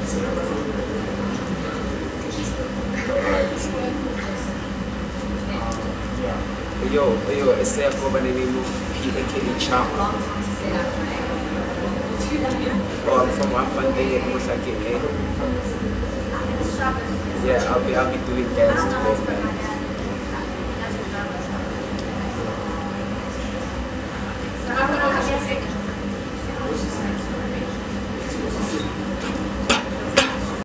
Yo, esse é a prova de mim, aquele chap. From Afande, Musaki, eh? Yeah, I'll be doing dance today, man.